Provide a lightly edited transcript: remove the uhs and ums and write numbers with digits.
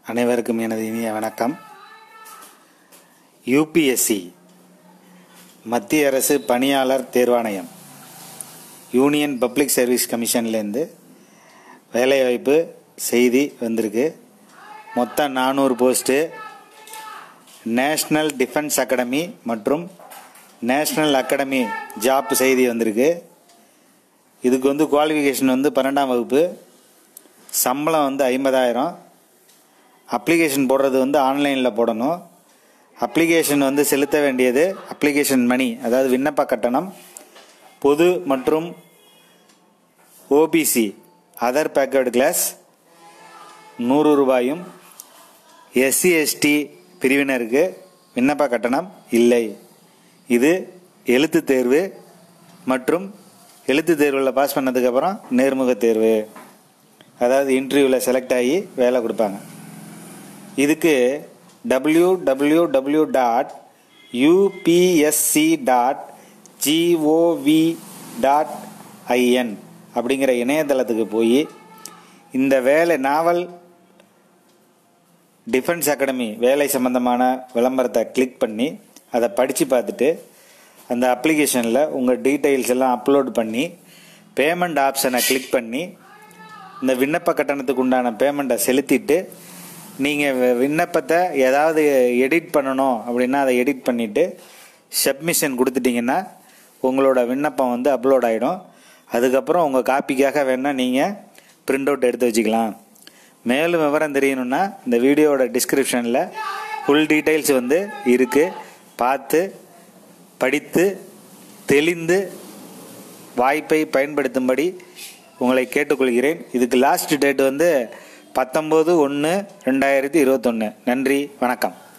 அனைவருக்கும் எனது இனிய வணக்கம். யூபிஎஸ்சி மத்திய அரசு பணியாளர் தேர்வாணையம் யூனியன் பப்ளிக் சர்வீஸ் கமிஷன்லேருந்து வேலைவாய்ப்பு செய்தி வந்திருக்கு. மொத்தம் 400 போஸ்ட்டு. நேஷ்னல் டிஃபென்ஸ் அகாடமி மற்றும் நேஷ்னல் அகாடமி ஜாப் செய்தி வந்திருக்கு. இதுக்கு குவாலிஃபிகேஷன் 12ஆம் வகுப்பு. சம்பளம் 50,000. அப்ளிகேஷன் போடுறது ஆன்லைனில் போடணும். அப்ளிகேஷன் செலுத்த வேண்டியது அப்ளிகேஷன் மணி, அதாவது விண்ணப்ப கட்டணம் பொது மற்றும் ஓபிசி அதர் பேக்கர்டு கிளாஸ் 100 ரூபாயும், எஸ்சி எஸ்டி பிரிவினருக்கு விண்ணப்ப கட்டணம் இல்லை. இது எழுத்து தேர்வு மற்றும் எழுத்து தேர்வில் பாஸ் பண்ணதுக்கப்புறம் நேர்முக தேர்வு, அதாவது இன்டர்வியூவில் செலக்ட் ஆகி வேலை கொடுப்பாங்க. இதுக்கு www.upsc.gov.in அப்படிங்கிற இணையதளத்துக்கு போய் இந்த வேலை நாவல் டிஃபென்ஸ் அகாடமி வேலை சம்பந்தமான விளம்பரத்தை கிளிக் பண்ணி அதை படித்து பார்த்துட்டு அந்த அப்ளிகேஷனில் உங்கள் டீட்டெயில்ஸ் எல்லாம் அப்லோட் பண்ணி பேமெண்ட் ஆப்ஷனை கிளிக் பண்ணி இந்த விண்ணப்ப கட்டணத்துக்கு உண்டான பேமெண்ட்டை செலுத்திட்டு நீங்கள் விண்ணப்பத்தை ஏதாவது எடிட் பண்ணணும் அப்படின்னா அதை எடிட் பண்ணிவிட்டு சப்மிஷன் கொடுத்துட்டிங்கன்னா உங்களோட விண்ணப்பம் அப்லோட் ஆகிடும். அதுக்கப்புறம் உங்கள் காப்பிக்காக வேணால் நீங்கள் பிரிண்ட் அவுட் எடுத்து வச்சுக்கலாம். மேலும் விவரம் தெரியணுன்னா இந்த வீடியோவோட டிஸ்கிரிப்ஷனில் ஃபுல் டீட்டெயில்ஸ் இருக்குது. பார்த்து படித்து தெளிந்து வாய்ப்பை பயன்படுத்தும்படி உங்களை கேட்டுக்கொள்கிறேன். இதுக்கு லாஸ்ட் டேட் 19/1/2021. நன்றி, வணக்கம்.